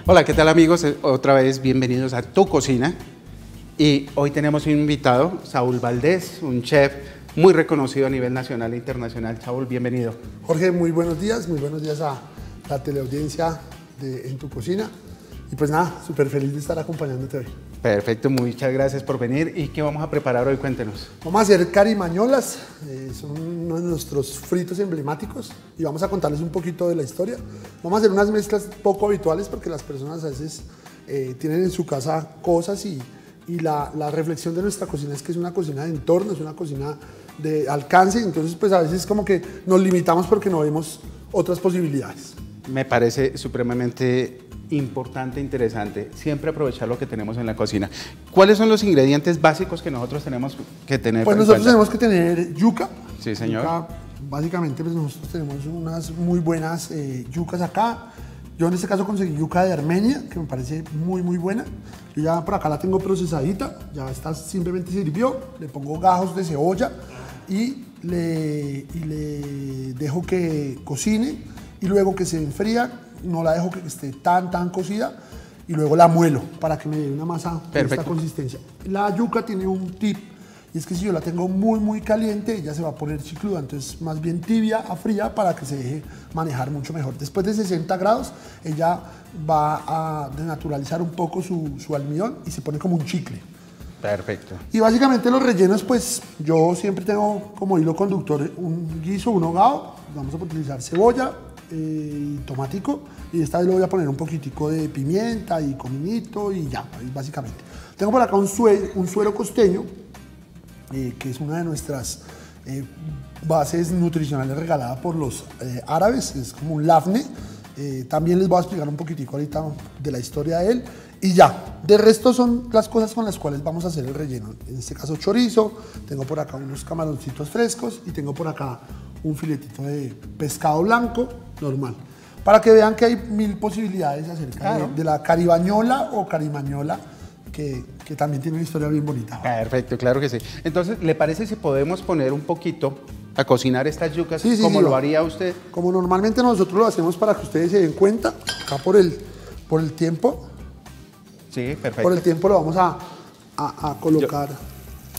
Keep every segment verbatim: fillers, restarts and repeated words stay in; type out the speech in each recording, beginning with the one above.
Hola, ¿qué tal amigos? Otra vez bienvenidos a Tu Cocina. Y hoy tenemos un invitado, Saúl Valdés, un chef muy reconocido a nivel nacional e internacional. Saúl, bienvenido. Jorge, muy buenos días, muy buenos días a la teleaudiencia de En Tu Cocina. Y pues nada, súper feliz de estar acompañándote hoy. Perfecto, muchas gracias por venir. ¿Y qué vamos a preparar hoy? Cuéntenos. Vamos a hacer carimañolas, eh, son uno de nuestros fritos emblemáticos y vamos a contarles un poquito de la historia. Vamos a hacer unas mezclas poco habituales porque las personas a veces eh, tienen en su casa cosas y, y la, la reflexión de nuestra cocina es que es una cocina de entorno, es una cocina de alcance, entonces pues a veces como que nos limitamos porque no vemos otras posibilidades. Me parece supremamente importante, interesante, siempre aprovechar lo que tenemos en la cocina. ¿Cuáles son los ingredientes básicos que nosotros tenemos que tener? Pues nosotros tenemos que tener yuca. Sí, señor. Yuca, básicamente pues nosotros tenemos unas muy buenas eh, yucas acá. Yo en este caso conseguí yuca de Armenia, que me parece muy muy buena. Yo ya por acá la tengo procesadita, ya está, simplemente sirvió. Le pongo gajos de cebolla y le, y le dejo que cocine y luego que se enfría. No la dejo que esté tan, tan cocida y luego la muelo para que me dé una masa de esta consistencia. La yuca tiene un tip y es que si yo la tengo muy, muy caliente, ella se va a poner chicluda, entonces más bien tibia a fría para que se deje manejar mucho mejor. Después de sesenta grados, ella va a denaturalizar un poco su, su almidón y se pone como un chicle. Perfecto. Y básicamente los rellenos, pues yo siempre tengo como hilo conductor un guiso, un hogado. Vamos a utilizar cebolla, Eh, tomatico, y esta vez le voy a poner un poquitico de pimienta y cominito y ya, básicamente. Tengo por acá un suero, un suero costeño, eh, que es una de nuestras eh, bases nutricionales regalada por los eh, árabes, es como un lafne. Eh, también les voy a explicar un poquitico ahorita de la historia de él y ya. De resto son las cosas con las cuales vamos a hacer el relleno. En este caso chorizo, tengo por acá unos camaroncitos frescos y tengo por acá un filetito de pescado blanco normal. Para que vean que hay mil posibilidades acerca claro. de, de la caribañola o carimañola, que, que también tiene una historia bien bonita. Perfecto, claro que sí. Entonces, ¿le parece si podemos poner un poquito a cocinar estas yucas sí, sí, como sí, lo va. haría usted? Como normalmente nosotros lo hacemos para que ustedes se den cuenta, acá por el, por el tiempo. Sí, perfecto. Por el tiempo lo vamos a, a, a colocar. Yo,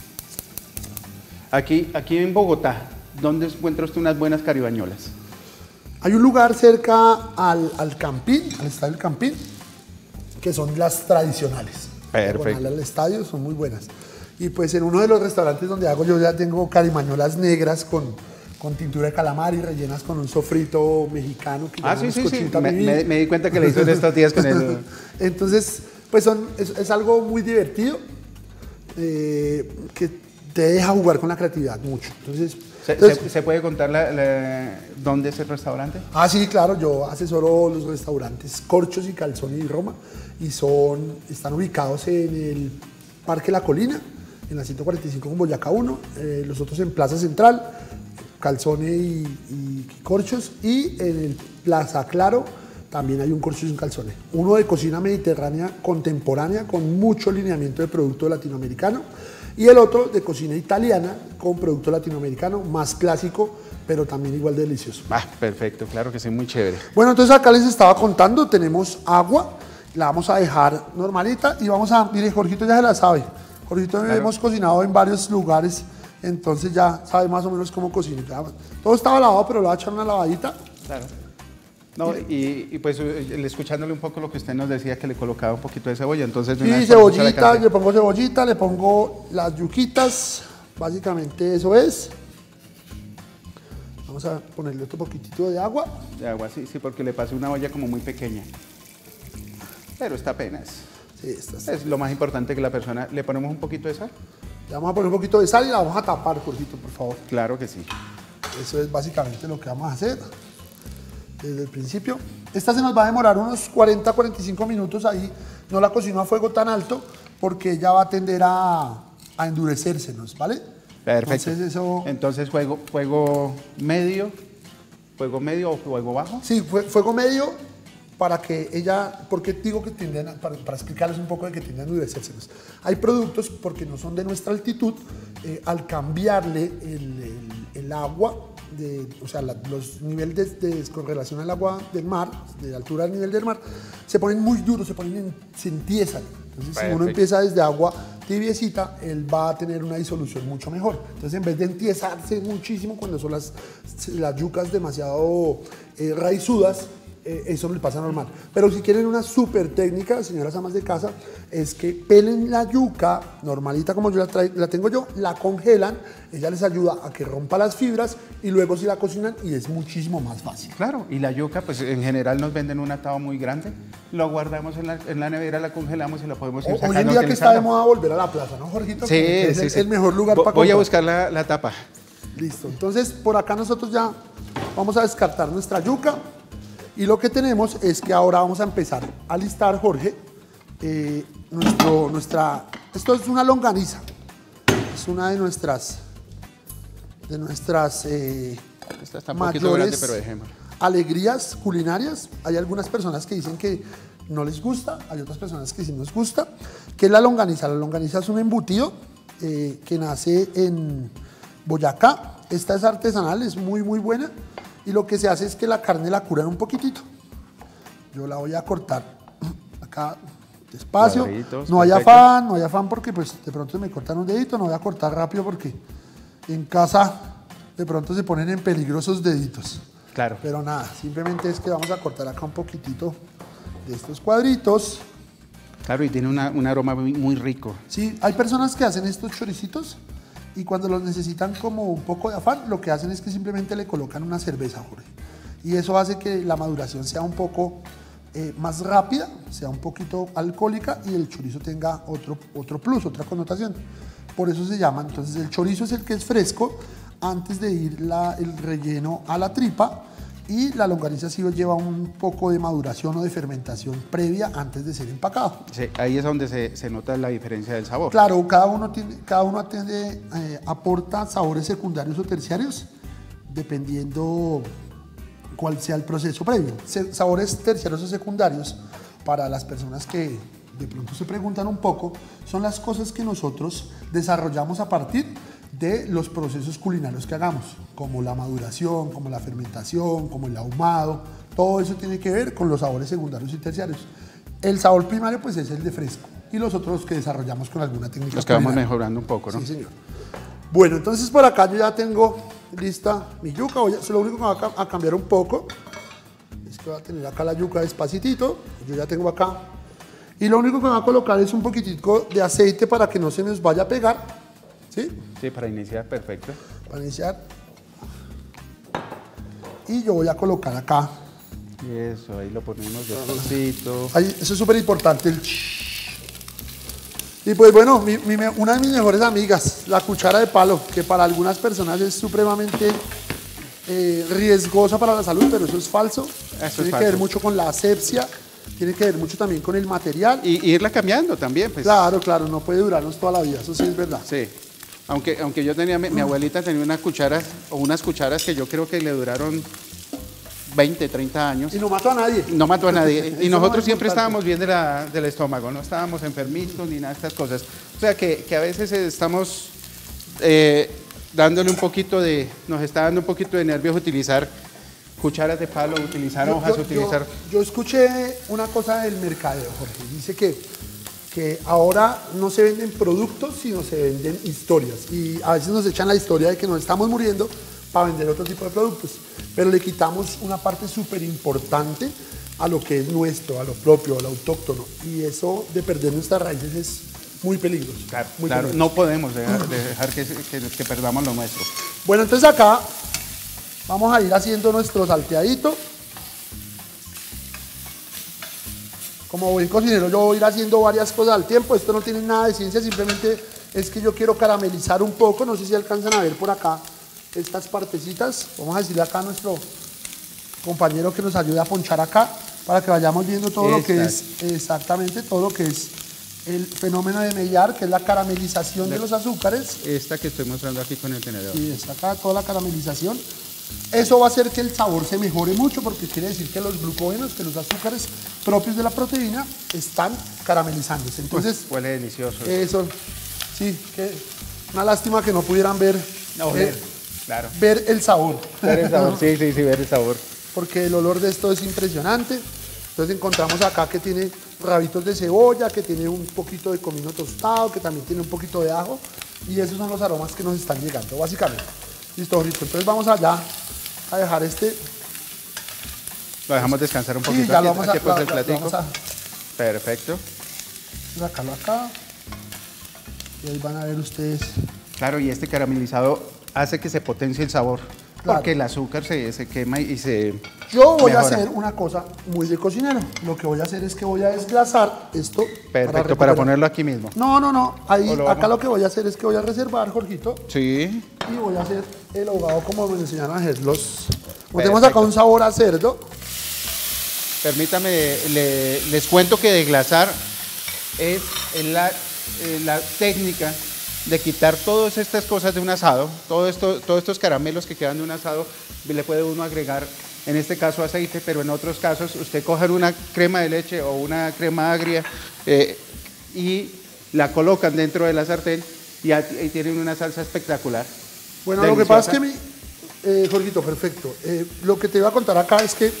aquí, aquí en Bogotá, ¿dónde encuentra usted unas buenas caribañolas? Hay un lugar cerca al, al Campín, al estadio del Campín, que son las tradicionales. Perfecto. Al estadio son muy buenas. Y pues en uno de los restaurantes donde hago yo ya tengo carimañolas negras con, con tintura de calamar y rellenas con un sofrito mexicano. Que ah, sí, sí, sí. Me, me, me di cuenta que le hizo en estos días con el... Entonces, pues son, es, es algo muy divertido eh, que te deja jugar con la creatividad mucho. Entonces, ¿Se, entonces, se, ¿se puede contar la, la, dónde es el restaurante? Ah, sí, claro. Yo asesoro los restaurantes Corchos y Calzoni y Roma y son, están ubicados en el Parque La Colina, en la ciento cuarenta y cinco con Boyacá uno, eh, los otros en Plaza Central, Calzone y, y Corchos, y en el Plaza Claro también hay un Corchos y un Calzone. Uno de cocina mediterránea contemporánea con mucho lineamiento de producto latinoamericano y el otro de cocina italiana con producto latinoamericano más clásico, pero también igual de delicioso. Ah, perfecto, claro que sí, muy chévere. Bueno, entonces acá les estaba contando, tenemos agua, la vamos a dejar normalita y vamos a, mire, Jorgito ya se la sabe. Jorgito claro. Hemos cocinado en varios lugares, entonces ya sabe más o menos cómo cocinar. Todo estaba lavado, pero le voy a echar una lavadita. Claro. No, y, y pues escuchándole un poco lo que usted nos decía, que le colocaba un poquito de cebolla, entonces... Sí, cebollita, le pongo cebollita, le pongo las yuquitas, básicamente eso es. Vamos a ponerle otro poquitito de agua. De agua, sí, sí, porque le pasé una olla como muy pequeña. Pero está apenas. Sí, está, está. Es lo más importante que la persona... ¿Le ponemos un poquito de sal? Le vamos a poner un poquito de sal y la vamos a tapar, Jorgito, por favor. Claro que sí. Eso es básicamente lo que vamos a hacer desde el principio. Esta se nos va a demorar unos cuarenta a cuarenta y cinco minutos ahí. No la cocino a fuego tan alto porque ella va a tender a, a endurecérsenos, ¿vale? Perfecto. Entonces, eso... Entonces fuego, fuego medio, fuego medio o fuego bajo. Sí, fuego medio para que ella, porque digo que tienden a, para, para explicarles un poco de que tienden a endurecérsenos. Hay productos, porque no son de nuestra altitud, eh, al cambiarle el, el, el agua de, o sea, la, los niveles de, de, con relación al agua del mar, de altura al nivel del mar, se ponen muy duros, se ponen en, se entiezan. Entonces, Perfecto. Si uno empieza desde agua tibiecita, él va a tener una disolución mucho mejor. Entonces, en vez de entiezarse muchísimo cuando son las, las yucas demasiado eh, raizudas, eh, eso no le pasa normal. Pero si quieren una súper técnica, señoras amas de casa, es que pelen la yuca normalita como yo la, tra la tengo yo, la congelan, ella les ayuda a que rompa las fibras y luego si la cocinan y es muchísimo más fácil. Claro, y la yuca pues en general nos venden un atado muy grande, lo guardamos en la, en la nevera, la congelamos y la podemos ir sacando. Hoy en día que está de moda volver a la plaza, ¿no, Jorgito? Sí, es sí, el, sí. el mejor lugar Vo para Voy comprar. a buscar la, la tapa. Listo, entonces por acá nosotros ya vamos a descartar nuestra yuca y lo que tenemos es que ahora vamos a empezar a listar, Jorge, eh, nuestro, nuestra, esto es una longaniza, es una de nuestras, de nuestras eh, Esta está un poquito grande, pero dejémosla. Alegrías culinarias. Hay algunas personas que dicen que no les gusta, hay otras personas que sí nos gusta. ¿Qué es la longaniza? La longaniza es un embutido eh, que nace en Boyacá. Esta es artesanal, es muy muy buena y lo que se hace es que la carne la curan un poquitito. Yo la voy a cortar acá despacio. Cuadritos, no hay afán, no hay afán porque pues de pronto me cortan un dedito, no voy a cortar rápido porque en casa de pronto se ponen en peligrosos deditos. Claro. Pero nada, simplemente es que vamos a cortar acá un poquitito de estos cuadritos. Claro, y tiene una, un aroma muy, muy rico. Sí, hay personas que hacen estos choricitos y cuando los necesitan como un poco de afán, lo que hacen es que simplemente le colocan una cerveza, Jorge. Y eso hace que la maduración sea un poco eh, más rápida, sea un poquito alcohólica y el chorizo tenga otro, otro plus, otra connotación. Por eso se llama, entonces el chorizo es el que es fresco antes de ir la, el relleno a la tripa y la longaniza sí lleva un poco de maduración o de fermentación previa antes de ser empacado. Sí, ahí es donde se, se nota la diferencia del sabor. Claro, cada uno, tiene, cada uno atiende, eh, aporta sabores secundarios o terciarios dependiendo cuál sea el proceso previo. Se, sabores terciarios o secundarios, para las personas que de pronto se preguntan un poco, son las cosas que nosotros desarrollamos a partir de los procesos culinarios que hagamos, como la maduración, como la fermentación, como el ahumado, todo eso tiene que ver con los sabores secundarios y terciarios. El sabor primario pues es el de fresco y los otros que desarrollamos con alguna técnica. Los que vamos mejorando un poco, ¿no? Sí, señor. Bueno, entonces por acá yo ya tengo lista mi yuca, voy a, lo único que me va a cambiar un poco es que voy a tener acá la yuca despacitito, yo ya tengo acá, y lo único que me va a colocar es un poquitico de aceite para que no se nos vaya a pegar. ¿Sí? Sí, para iniciar, perfecto. Para iniciar. Y yo voy a colocar acá. Y eso, ahí lo ponemos despacito. Ahí, eso es súper importante. El y pues bueno, mi, mi, una de mis mejores amigas, la cuchara de palo, que para algunas personas es supremamente eh, riesgosa para la salud, pero eso es falso. Eso tiene es que falso. ver mucho con la asepsia, tiene que ver mucho también con el material. Y, y irla cambiando también. Pues. Claro, claro, no puede durarnos toda la vida, eso sí es verdad. Sí. Aunque, aunque yo tenía, mi, mi abuelita tenía unas cucharas, o unas cucharas que yo creo que le duraron veinte, treinta años. Y no mató a nadie. No mató a nadie. Y nosotros no siempre estábamos bien de la, del estómago, no estábamos enfermitos ni nada de estas cosas. O sea que, que a veces estamos eh, dándole un poquito de, nos está dando un poquito de nervios utilizar cucharas de palo, utilizar yo, hojas, yo, utilizar... Yo, yo escuché una cosa del mercadeo, Jorge. Dice que que ahora no se venden productos, sino se venden historias. Y a veces nos echan la historia de que nos estamos muriendo para vender otro tipo de productos. Pero le quitamos una parte súper importante a lo que es nuestro, a lo propio, a lo autóctono. Y eso de perder nuestras raíces es muy peligroso. Claro, muy claro. peligroso. No podemos dejar, dejar que, que, que perdamos lo nuestro. Bueno, entonces acá vamos a ir haciendo nuestro salteadito. Como buen cocinero yo voy a ir haciendo varias cosas al tiempo, esto no tiene nada de ciencia, simplemente es que yo quiero caramelizar un poco, no sé si alcanzan a ver por acá estas partecitas, vamos a decirle acá a nuestro compañero que nos ayude a ponchar acá, para que vayamos viendo todo Esta. lo que es, exactamente, todo lo que es el fenómeno de Maillard, que es la caramelización la, de los azúcares. Esta que estoy mostrando aquí con el tenedor. Y está acá toda la caramelización. Eso va a hacer que el sabor se mejore mucho porque quiere decir que los glucógenos, que los azúcares propios de la proteína están caramelizándose. Entonces, pues huele delicioso. Eso, sí, que una lástima que no pudieran ver no, eh, Claro. ver el sabor. Ver el sabor, sí, sí, sí, ver el sabor. Porque el olor de esto es impresionante. Entonces encontramos acá que tiene rabitos de cebolla, que tiene un poquito de comino tostado, que también tiene un poquito de ajo. Y esos son los aromas que nos están llegando, básicamente. Listo, Jorgito. Entonces vamos allá a dejar este. Lo dejamos descansar un poquito. Sí, ya aquí, lo vamos a, aquí pues la- el la- platico. vamos a Perfecto. sacarlo acá. Y ahí van a ver ustedes. Claro, y este caramelizado hace que se potencie el sabor. Claro. Porque el azúcar se, se quema y se Yo voy a mejora. hacer una cosa muy de cocinero. Lo que voy a hacer es que voy a desglasar esto. Perfecto, para, recuperar- ponerlo aquí mismo. No, no, no. Ahí, ¿O lo acá vamos? lo que voy a hacer es que voy a reservar, Jorgito. Sí. Y voy a hacer el ahogado como me enseñaron a hacer los. Como Perfecto. tenemos acá un sabor a cerdo. Permítame, le- les cuento que deglasar es la, eh, la técnica de quitar todas estas cosas de un asado, todo esto, todos estos caramelos que quedan de un asado, le puede uno agregar, en este caso aceite, pero en otros casos usted coge una crema de leche o una crema agria eh, y la colocan dentro de la sartén y ahí tienen una salsa espectacular. Bueno, lo que Deliciosa. pasa es que mi. Eh, Jorgito, perfecto. Eh, lo que te iba a contar acá es que.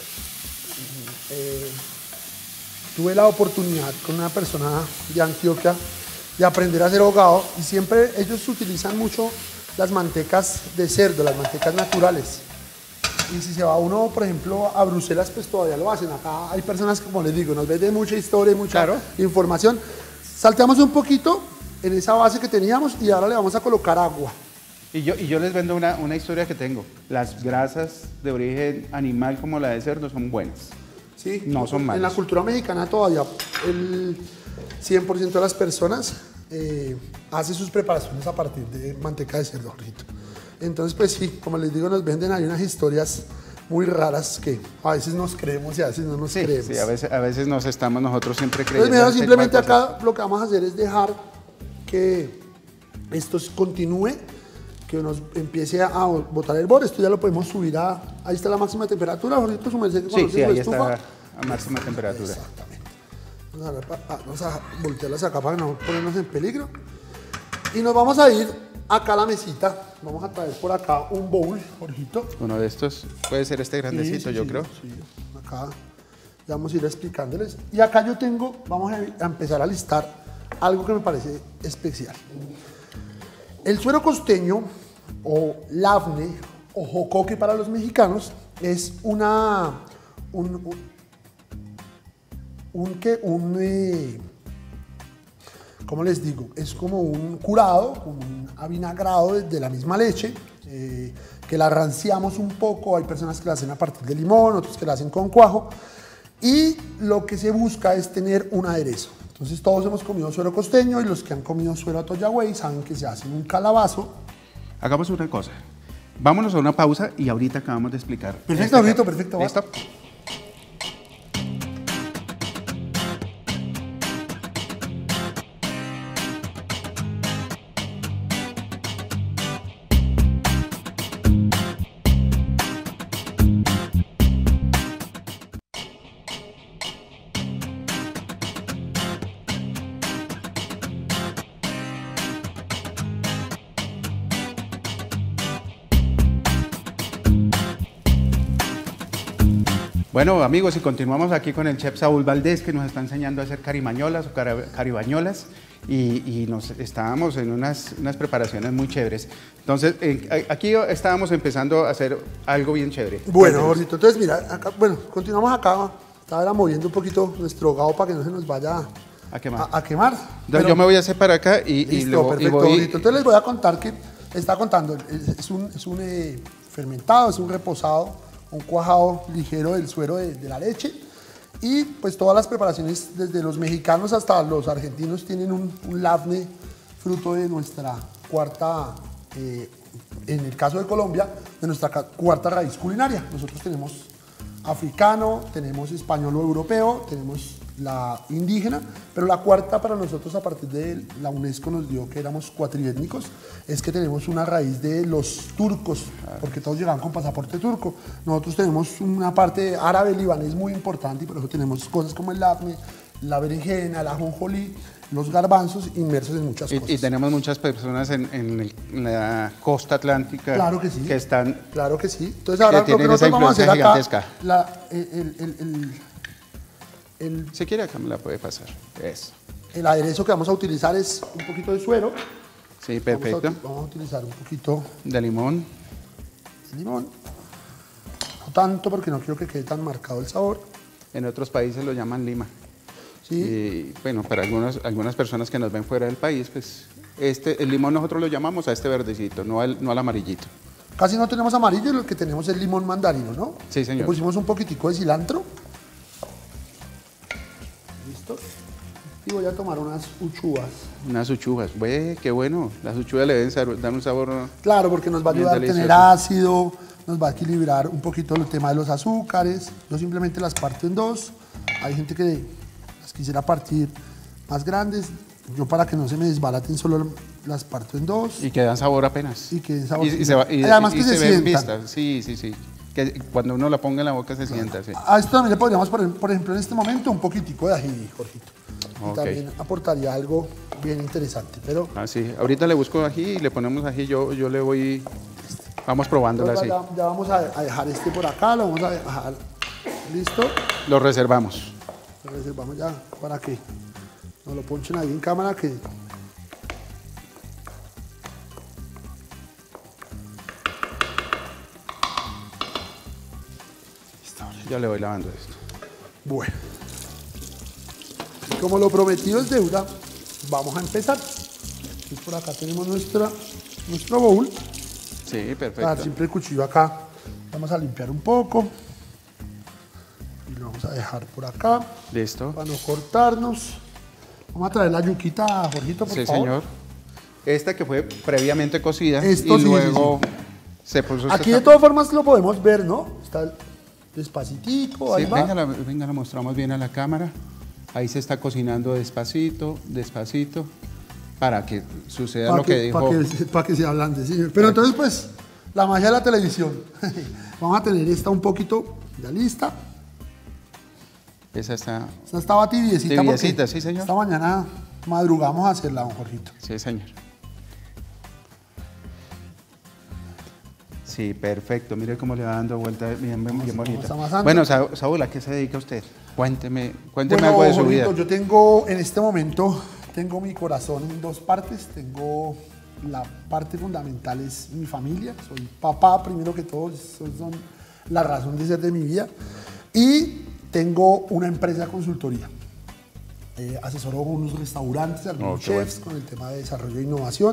eh, tuve la oportunidad con una persona de Antioquia de aprender a hacer ahogado y siempre ellos utilizan mucho las mantecas de cerdo, las mantecas naturales. Y si se va uno, por ejemplo, a Bruselas, pues todavía lo hacen. Acá hay personas que, como les digo, nos venden mucha historia y mucha Claro. información. Salteamos un poquito en esa base que teníamos y ahora le vamos a colocar agua. Y yo, y yo les vendo una, una historia que tengo. Las grasas de origen animal como la de cerdo son buenas. Sí, No son En malas. la cultura mexicana todavía el cien por ciento de las personas eh, hace sus preparaciones a partir de manteca de cerdo, Jorgito. Entonces, pues sí, como les digo, nos venden ahí unas historias muy raras que a veces nos creemos y a veces no nos Sí, creemos. sí, a veces, a veces nos estamos nosotros siempre creyendo. Entonces, mira, este simplemente tipo de cosas. acá lo que vamos a hacer es dejar que esto continúe, que nos empiece a botar el borde. Esto ya lo podemos subir a... Ahí está la máxima temperatura, Jorgito, su merced que Sí, conoce sí, su ahí estufa. está a máxima temperatura. Exactamente. Vamos a, ver pa- ah, vamos a voltearlas acá para no ponernos en peligro. Y nos vamos a ir acá a la mesita. Vamos a traer por acá un bowl, Jorgito. Uno de estos puede ser este grandecito, Sí, sí, yo sí, creo. sí. Acá ya vamos a ir explicándoles. Y acá yo tengo, vamos a a empezar a listar algo que me parece especial. El suero costeño o lafne o jocoque para los mexicanos es una un, un, un, ¿qué? un eh, ¿cómo les digo? Es como un curado, como un avinagrado de, de la misma leche, eh, que la ranciamos un poco. Hay personas que la hacen a partir de limón, otros que la hacen con cuajo. Y lo que se busca es tener un aderezo. Entonces todos hemos comido suero costeño y los que han comido suero atoyagüey saben que se hace en un calabazo. Hagamos una cosa. Vámonos a una pausa y ahorita acabamos de explicar. Perfecto, este Jorgito, caso. perfecto, va. ¿Listo? Bueno, amigos, y continuamos aquí con el chef Saúl Valdés, que nos está enseñando a hacer carimañolas o cara- caribañolas, y, y nos estábamos en unas, unas preparaciones muy chéveres. Entonces, eh, aquí estábamos empezando a hacer algo bien chévere. Bueno, Cuéntenos. Jorgito, entonces mira, acá, bueno, continuamos acá. Estaba moviendo un poquito nuestro ahogado para que no se nos vaya A quemar. A, a quemar. Entonces, Pero- yo me voy a hacer para acá y, y Listo, luego- y perfecto, voy- Jorgito. Entonces les voy a contar que, está contando, es, es un, es un eh, fermentado, es un reposado, un cuajado ligero del suero de, de la leche. Y pues todas las preparaciones, desde los mexicanos hasta los argentinos, tienen un, un lafne, fruto de nuestra cuarta, eh, en el caso de Colombia, de nuestra ca- cuarta raíz culinaria. Nosotros tenemos africano, tenemos español o europeo, tenemos la indígena, pero la cuarta para nosotros, a partir de la UNESCO nos dio que éramos cuatriétnicos, es que tenemos una raíz de los turcos, porque todos llegaban con pasaporte turco. Nosotros tenemos una parte árabe libanés muy importante y por eso tenemos cosas como el lafne, la berenjena, el ajonjolí, los garbanzos inmersos en muchas Y, cosas. y tenemos muchas personas en, en el- en la costa atlántica Claro que sí. que están... Claro que sí. Entonces ahora lo que tienen esa nosotros vamos a hacer influencia acá, gigantesca. la- el, el- el- el- el- Si quiere acá me la puede pasar. Eso. el aderezo que vamos a utilizar es un poquito de suero. Sí, Vamos a, perfecto. uti- vamos a utilizar un poquito De limón. de limón. No tanto porque no quiero que quede tan marcado el sabor. En otros países lo llaman lima. Sí. Y bueno, para algunas, algunas personas que nos ven fuera del país, pues este, el limón nosotros lo llamamos a este verdecito, no al, no al amarillito. Casi no tenemos amarillo, lo que tenemos es limón mandarino, ¿no? Sí, señor. Le pusimos un poquitico de cilantro. Listo. Y voy a tomar unas uchuvas. Unas uchuvas. Güey, qué bueno. Las uchuvas le deben sar- dar un sabor... Claro, porque nos va a Bien ayudar a tener delicioso. ácido, nos va a equilibrar un poquito el tema de los azúcares. Yo simplemente las parto en dos. Hay gente que las quisiera partir más grandes. Yo para que no se me desbaraten solo las parto en dos. Y que dan sabor apenas. Y que den sabor. Y, y se va- y- Además y que se ve en sientan. vista. Sí, sí, sí. Que cuando uno la ponga en la boca se sienta, sí. A esto también le podríamos poner, por ejemplo, en este momento un poquitico de ají, Jorgito. Y Ok. también aportaría algo bien interesante. Pero Ah, sí. Ahorita le busco ají y le ponemos ají. Yo, yo le voy... Vamos probándola así. ya, ya vamos a, a dejar este por acá, lo vamos a dejar listo. Lo reservamos. Lo reservamos ya para que nos lo ponchen ahí en cámara que Ya le voy lavando esto. bueno. Y como lo prometido es deuda, vamos a empezar. Y por acá tenemos nuestra, nuestro bowl. Sí, Para perfecto. siempre el cuchillo acá. Vamos a limpiar un poco. Y lo vamos a dejar por acá Listo. para no cortarnos. Vamos a traer la yuquita, Jorgito, por Sí, favor. señor. Esta que fue previamente cocida Esto y sí, sí, luego se puso... esta- Aquí de todas formas lo podemos ver, ¿no? Está despacitico, ahí Sí, va. venga, la, venga, la mostramos bien a la cámara. Ahí se está cocinando despacito, despacito, para que suceda Para lo que, dijo. Para que, pa' que se ablande, sí. Pero entonces, pues, la magia de la televisión. Vamos a tener esta un poquito ya lista. Esa está... Esta estaba tibiecita. porque Tibiecita, sí, señor. Esta mañana madrugamos a hacerla, don Jorgito. Sí, señor. Sí, perfecto. Mire cómo le va dando vuelta bien, bien, bien bonita. está amasando. Bueno, Sa- Saúl, ¿a qué se dedica usted? Cuénteme, cuénteme Bueno, algo de su Jorgito, vida. yo tengo, en este momento, tengo mi corazón en dos partes. Tengo la parte fundamental es mi familia. Soy papá, primero que todo, son, son la razón de ser de mi vida. Y tengo una empresa de consultoría. Eh, asesoro unos restaurantes, algunos Oh, qué chefs con el tema de desarrollo e innovación,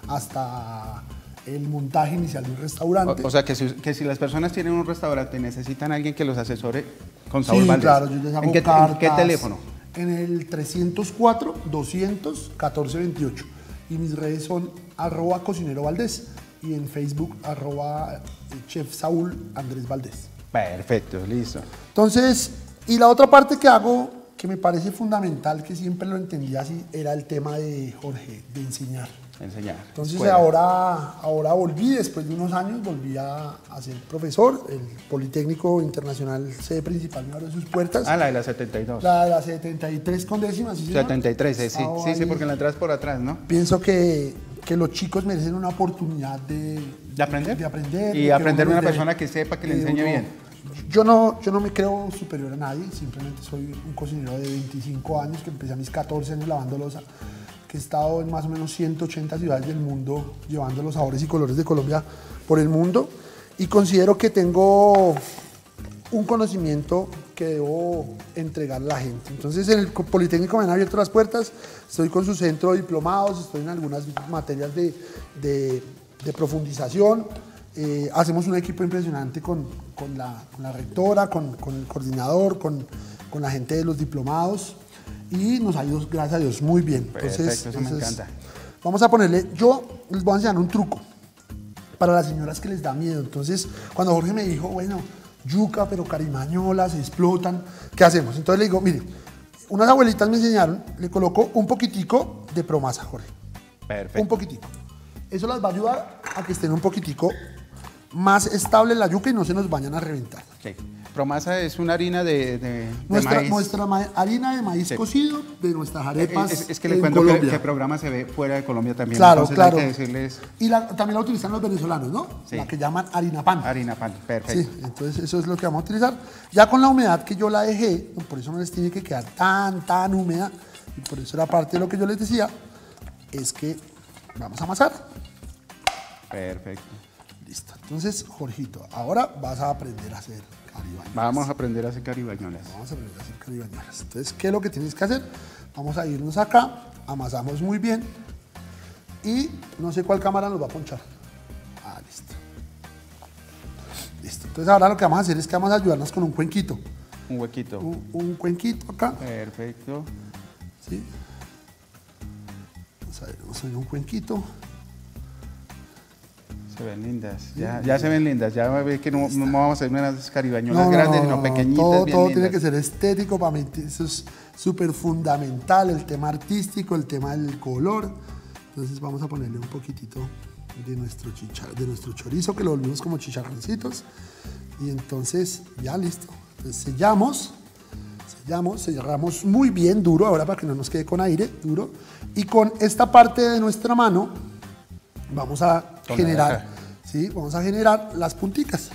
hasta el montaje inicial de un restaurante. O, o sea, que si, que si las personas tienen un restaurante y necesitan a alguien que los asesore con Saúl Sí, Valdés. claro, yo les hago ¿En qué, en cartas. qué teléfono? En el trescientos cuatro, doscientos, catorce veintiocho. Y mis redes son arroba cocinero Valdés y en Facebook arroba chef Saúl Andrés Valdés. Perfecto, listo. Entonces, y la otra parte que hago, que me parece fundamental, que siempre lo entendí así, era el tema de Jorge, de enseñar. Enseñar. Entonces Escuela. ahora, ahora volví, después de unos años, volví a, a ser profesor. El Politécnico Internacional, sede principal, me abrió sus puertas. Ah, la de la setenta y dos. La de la setenta y tres con décimas, ¿sí, señor? setenta y tres, sí, sí, Ah, sí, sí, ahí. porque la entras por atrás, ¿no? Pienso que, que los chicos merecen una oportunidad de, ¿De aprender? de aprender. Y de que aprender uno una les dé- persona que sepa, que le que enseñe uno- bien. Yo no, yo no me creo superior a nadie, simplemente soy un cocinero de veinticinco años, que empecé a mis catorce años lavando loza, que he estado en más o menos ciento ochenta ciudades del mundo llevando los sabores y colores de Colombia por el mundo, y considero que tengo un conocimiento que debo entregar a la gente. Entonces en el Politécnico me han abierto las puertas, estoy con su centro de diplomados, estoy en algunas materias de, de, de profundización, eh, hacemos un equipo impresionante con, con, la, con la rectora, con, con el coordinador, con, con la gente de los diplomados, y nos ha ido, gracias a Dios, muy bien. Perfecto, eso me es- encanta. Vamos a ponerle, yo les voy a enseñar un truco para las señoras que les da miedo. Entonces, cuando Jorge me dijo, bueno, yuca, pero carimañolas, explotan, ¿qué hacemos? Entonces le digo, mire, unas abuelitas me enseñaron, le coloco un poquitico de promasa, Jorge. Perfecto. Un poquitico. Eso las va a ayudar a que estén un poquitico más estable la yuca y no se nos vayan a reventar. Ok. Promasa es una harina de, de, de Nuestra, maíz. nuestra ma harina de maíz Sí. cocido de nuestras arepas Es, es que le en cuento que, Colombia. que programa se ve fuera de Colombia también. Claro, entonces claro. hay que decirles Y la- también la utilizan los venezolanos, ¿no? Sí. La que llaman harina pan. harina pan. Perfecto. Sí, entonces eso es lo que vamos a utilizar. Ya con la humedad que yo la dejé, por eso no les tiene que quedar tan, tan húmeda, y por eso era parte de lo que yo les decía, es que vamos a amasar. Perfecto. Listo. Entonces, Jorgito, ahora vas a aprender a hacer caribañolas. Vamos a aprender a hacer caribañolas. Vamos a aprender a hacer caribañolas. Entonces, ¿qué es lo que tienes que hacer? Vamos a irnos acá, amasamos muy bien y no sé cuál cámara nos va a ponchar. Ah, listo. Listo. Entonces, ahora lo que vamos a hacer es que vamos a ayudarnos con un cuenquito. Un huequito. Un, un cuenquito acá. Perfecto. ¿Sí? Vamos a ver, vamos a ver un cuenquito. Se ven lindas. Ya, ya se ven lindas. Ya ve que no, no vamos a hacer unas caribañolas No, no, grandes, no, sino no, pequeñitas, Todo, bien todo lindas. tiene que ser estético para mí. Eso es súper fundamental, el tema artístico, el tema del color. Entonces vamos a ponerle un poquitito de nuestro, chichar, de nuestro chorizo, que lo volvimos como chicharroncitos. Y entonces ya listo. Entonces sellamos, sellamos, cerramos muy bien duro, ahora para que no nos quede con aire, duro. Y con esta parte de nuestra mano vamos a Con la de generar, acá. ¿sí? Vamos a generar las punticas.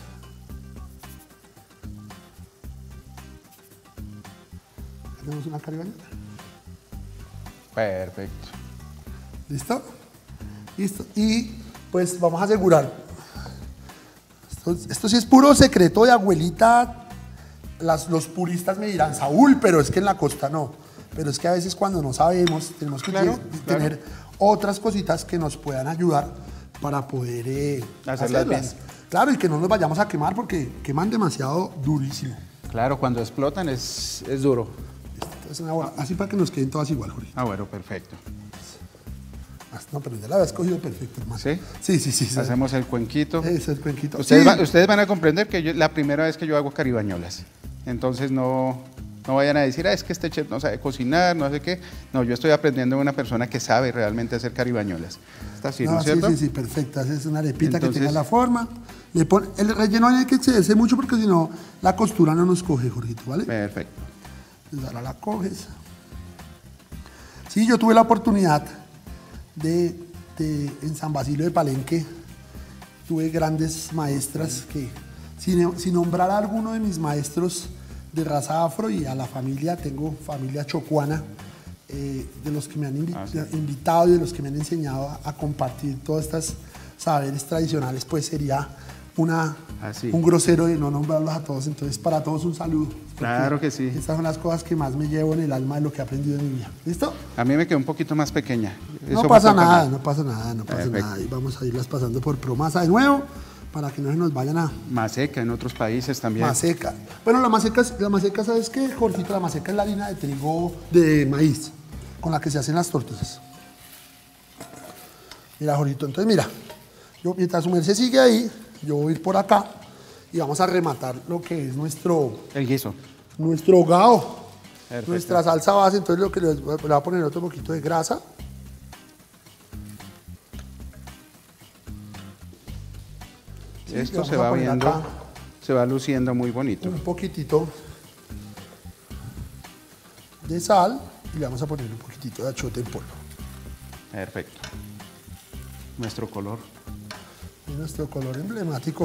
Tenemos una caribañola. Perfecto. ¿Listo? Listo. Y pues vamos a asegurar. Esto, esto sí es puro secreto de abuelita. Las, los puristas me dirán, Saúl, pero es que en la costa no. Pero es que a veces cuando no sabemos, tenemos que Claro, te- claro. tener otras cositas que nos puedan ayudar para poder eh, Hacerlas bien. Claro, y que no nos vayamos a quemar porque queman demasiado durísimo. Claro, cuando explotan es, es duro. Listo. Entonces, una buena- así para que nos queden todas igual, Jorge. Ah, bueno, perfecto. No, pero ya la habías cogido perfecto, hermano. ¿Sí? Sí, sí, sí. sí. Hacemos el cuenquito. Ese es el cuenquito. Ustedes, Sí. va- ustedes van a comprender que yo, la primera vez que yo hago caribañolas. Entonces no, no vayan a decir, ah, es que este chef no sabe cocinar, no sé qué. No, yo estoy aprendiendo de una persona que sabe realmente hacer caribañolas. Está así, ¿no, No, es sí, cierto? sí, sí, perfecta. Esa es una arepita que Entonces- tenga la forma. Le pone, el relleno no hay que excederse mucho porque si no, la costura no nos coge, Jorgito, ¿vale? Perfecto. Entonces ahora la coges. Sí, yo tuve la oportunidad de, de- en San Basilio de Palenque, tuve grandes maestras que, sin, sin nombrar a alguno de mis maestros de raza afro y a la familia, tengo familia chocuana, eh, de los que me han invi- Ah, sí. invitado y de los que me han enseñado a, a compartir todas estas saberes tradicionales, pues sería una, Ah, sí. un grosero de no nombrarlos a todos. Entonces, para todos un saludo. porque Claro que sí. Estas son las cosas que más me llevo en el alma de lo que he aprendido en mi vida. ¿Listo? A mí me quedó un poquito más pequeña. No Eso pasa me toca nada, más. no pasa nada, no pasa Perfecto. nada. Y vamos a irlas pasando por Promasa de nuevo para que no se nos vayan a Maseca en otros países también. maseca. Bueno, la maseca, es- la maseca, ¿sabes qué, Jorgito? La maseca es la harina de trigo de maíz con la que se hacen las tortillas. Mira, Jorgito, entonces mira, yo, mientras su merced sigue ahí, yo voy a ir por acá y vamos a rematar lo que es nuestro, El guiso. nuestro hogao, Perfecto. nuestra salsa base. Entonces lo que les voy a, le voy a poner otro poquito de grasa. Sí, le Esto vamos se a va poner viendo, acá se va luciendo muy bonito. un poquitito de sal y le vamos a poner un poquitito de achote en polvo. Perfecto. Nuestro color. Y nuestro color emblemático.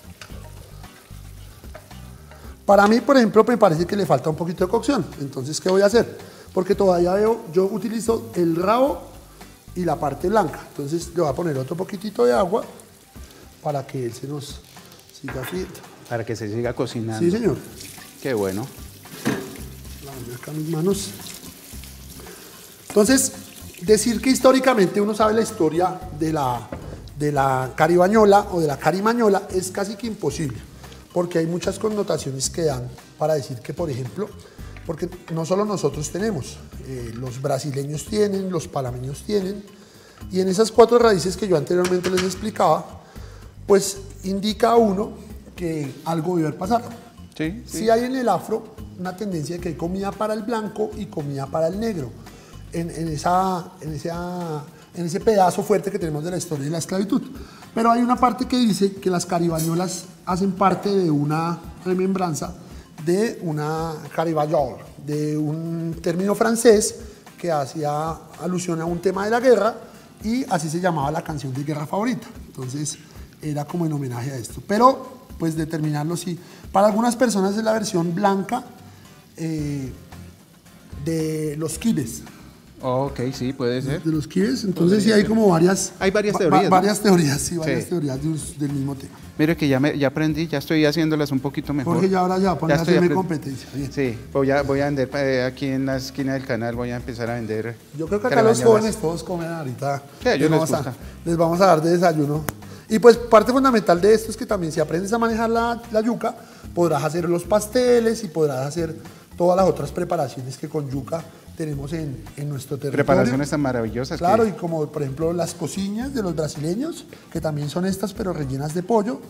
Para mí, por ejemplo, me parece que le falta un poquito de cocción. Entonces, ¿qué voy a hacer? Porque todavía veo, yo utilizo el rabo y la parte blanca. Entonces, le voy a poner otro poquitito de agua para que él se nos siga friendo. Para que se siga cocinando. Sí, señor. Qué bueno. Lavando acá mis manos. Entonces, decir que históricamente uno sabe la historia de la, de la caribañola o de la carimañola es casi que imposible, porque hay muchas connotaciones que dan para decir que, por ejemplo, porque no solo nosotros tenemos, eh, los brasileños tienen, los panameños tienen, y en esas cuatro raíces que yo anteriormente les explicaba, pues indica a uno que algo debe haber pasado. Sí, sí. Sí hay en el afro una tendencia de que hay comida para el blanco y comida para el negro. En, en, esa, en, esa, en ese pedazo fuerte que tenemos de la historia de la esclavitud. Pero hay una parte que dice que las caribañolas hacen parte de una remembranza de una caribagnole, de un término francés que hacía alusión a un tema de la guerra y así se llamaba la canción de guerra favorita. Entonces era como en homenaje a esto. Pero pues determinarlo sí. Para algunas personas es la versión blanca eh, de los kibes. Oh, ok, sí, puede ser. De los kibes, entonces sí hay como varias... Hay varias teorías, ¿no? Varias teorías, sí, varias Sí. teorías de un- del mismo tema. Mire que ya, me, ya aprendí, ya estoy haciéndolas un poquito mejor. Jorge, ya ahora ya, para Ya estoy hacerme aprend- competencia. Bien. Sí, voy a, voy a vender eh, aquí en la esquina del canal, voy a empezar a vender. Yo creo que acá los carabañolas. jóvenes todos comen ahorita. Sí, a ellos les vamos a, gusta. les vamos a dar de desayuno. Y pues parte fundamental de esto es que también si aprendes a manejar la, la yuca, podrás hacer los pasteles y podrás hacer todas las otras preparaciones que con yuca tenemos en, en nuestro territorio. Preparaciones tan maravillosas. Claro, que- y como por ejemplo las cocinhas de los brasileños, que también son estas pero rellenas de pollo.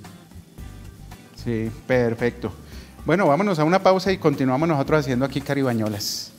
Sí, perfecto. Bueno, vámonos a una pausa y continuamos nosotros haciendo aquí caribañolas.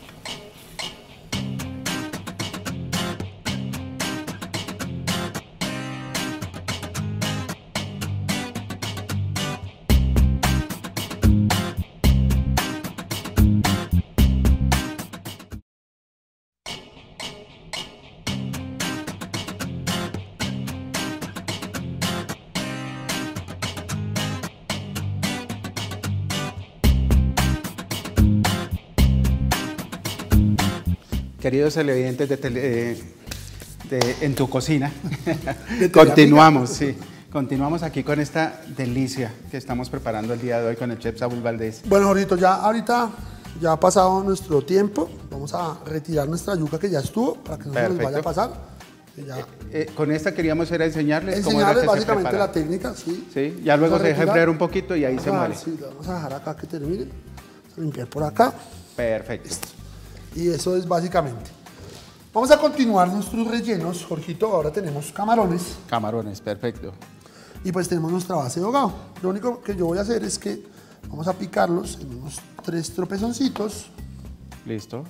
Queridos televidentes de, tele- eh, de En tu cocina, continuamos, sí, continuamos aquí con esta delicia que estamos preparando el día de hoy con el chef Saúl Valdés. Bueno, Jorgito, ya ahorita ya ha pasado nuestro tiempo. Vamos a retirar nuestra yuca que ya estuvo para que no se nos Perfecto. vaya a pasar. Que ya- Eh, con esta queríamos era enseñarles cómo era Enseñarles que se básicamente prepara. la técnica, sí. Sí, ya luego Vamos a se deja retirar. enfriar un poquito y ahí Vamos se a- muele. Sí, lo vamos a dejar acá que termine. Vamos a limpiar por acá. Perfecto. Y eso es básicamente. Vamos a continuar nuestros rellenos, Jorgito. Ahora tenemos camarones Camarones, perfecto. y pues tenemos nuestra base de hogao. Lo único que yo voy a hacer es que vamos a picarlos en unos tres tropezoncitos. Listo.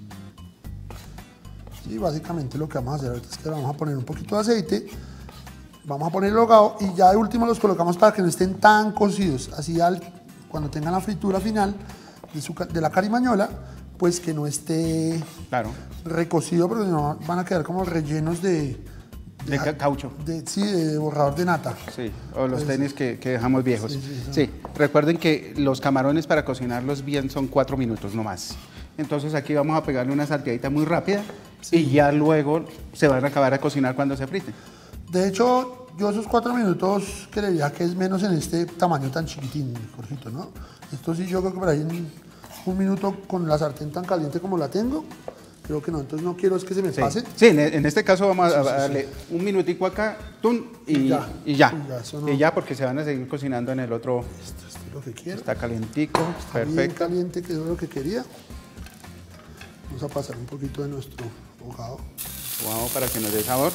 Y básicamente lo que vamos a hacer ahorita es que vamos a poner un poquito de aceite, vamos a poner el hogao y ya de último los colocamos para que no estén tan cocidos. Así al, cuando tengan la fritura final de, su ca- de la carimañola, pues que no esté Claro. recocido porque no van a quedar como rellenos de... De ca- caucho. de- sí, de borrador de nata. Sí, o los tenis que, que dejamos viejos. Sí, sí, Sí, recuerden que los camarones para cocinarlos bien son cuatro minutos no más. Entonces aquí vamos a pegarle una salteadita muy rápida y ya luego se van a acabar a cocinar cuando se friten. De hecho, yo esos cuatro minutos creería que es menos en este tamaño tan chiquitín, Jorgito, ¿no? Esto sí, yo creo que por ahí en un minuto con la sartén tan caliente como la tengo, creo que no. Entonces no quiero es que se me Sí, pase. sí, en, en este caso vamos a, a darle un minutico acá, tun, y, Y ya. y ya. Y ya, eso no- Y ya, porque se van a seguir cocinando en el otro. Esto, esto es lo que quiero. Está calientico, Está bien perfecto. caliente, que es lo que quería. Vamos a pasar un poquito de nuestro hogao. Vamos para que nos dé sabor.